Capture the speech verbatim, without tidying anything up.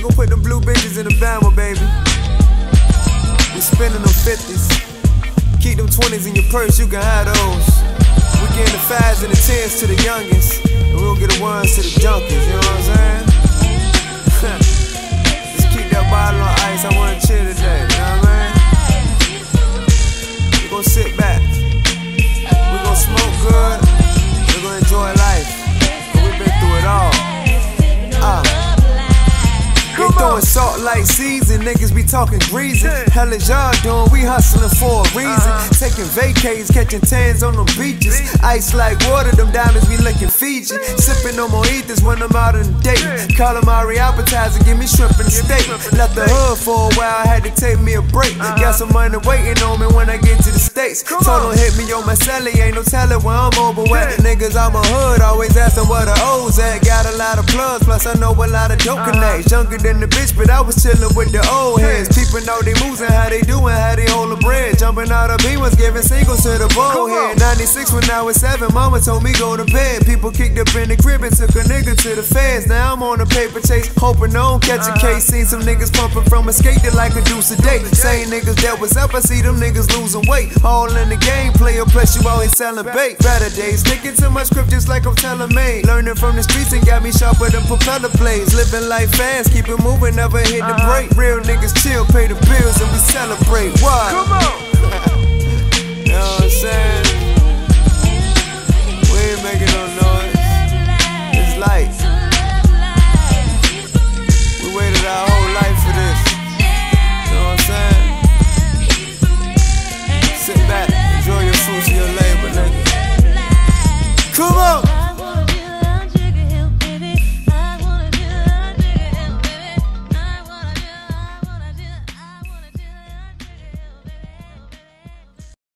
We gon' put them blue bitches in the Bama, baby. We spending them fifties. Keep them twenties in your purse, you can have those. We getting the fives and the tens to the youngest, and we gon' get the ones to the junkies, you know what I'm saying? Just keep that bottle on ice, I wanna chill today, you know what I mean? We gon' sit back, we gon' smoke good, we gon' enjoy life, but we been through it all. Uh. They throwing salt like season, niggas be talking greasy. Hell is y'all doing, we hustling for a reason. Taking vacays, catching tans on them beaches. Ice like water, them diamonds be licking Fiji. Sipping on mojitos when I'm out on a date. Call them Ari appetizer, give me shrimp and a steak. Left the hood for a while, had to take me a break. Got some money waiting on me when I get to the States. Told them hit me on my celly, ain't no telling where I'm over at. Niggas out my hood, always asking where the O's at. Got a lot of plugs, plus I know a lot of dope connects. Younger than the bitch, but I was chillin' with the old heads. Peeping out they moves and how they doin', how they hold the bread. Jumping out of B-ones, giving singles to the ball head. ninety-six when I was seven, mama told me go to bed. People kicked up in the crib and took a nigga to the feds. Now I'm on a paper chase, hoping I don't catch a case. Seen some niggas pumping from a skate that like a deuce a day. Same niggas that was up, I see them niggas losing weight. All in the game, player plus you always selling bait. Better days, sticking to my script just like I'm telling me. Learning from the streets and got me sharper than propeller blades. Living life fast, keep it moving, never hit the break. Real niggas chill, pay the bills, and we celebrate. Why? Come on. You know what I'm saying? We ain't making no noise. It's light.